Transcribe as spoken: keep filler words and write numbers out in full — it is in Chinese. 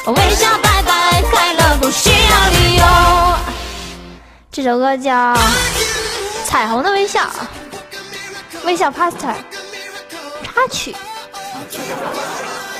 微笑拜拜，快乐不需要理由。这首歌叫《彩虹的微笑》，微笑 Pastor 插曲。